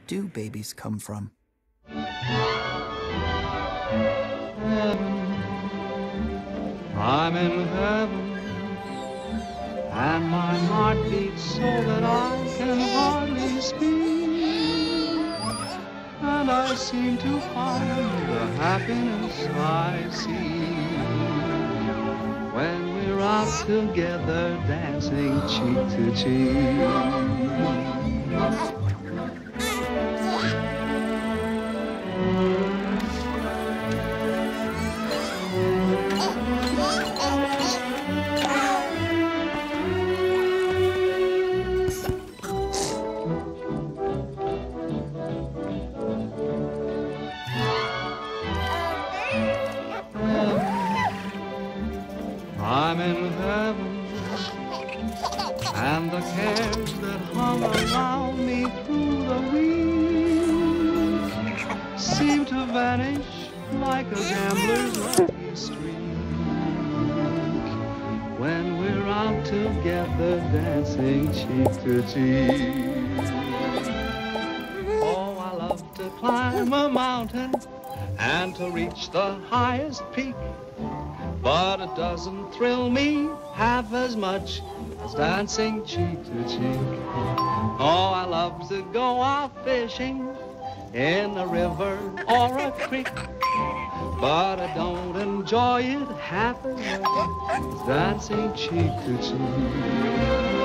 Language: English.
do babies come from? Heaven, I'm in heaven, and my heart beats so that I can hardly speak, and I seem to find the happiness I see when we're out together dancing cheek to cheek. I'm in heaven, and the cares that hung around me through the week seem to vanish like a gambler's lucky streak when we're out together dancing cheek to cheek. Oh, I love to climb a mountain and to reach the highest peak, but it doesn't thrill me half as much as dancing cheek to cheek. Oh, I love to go out fishing in a river or a creek, but I don't enjoy it half as much as dancing cheek to cheek.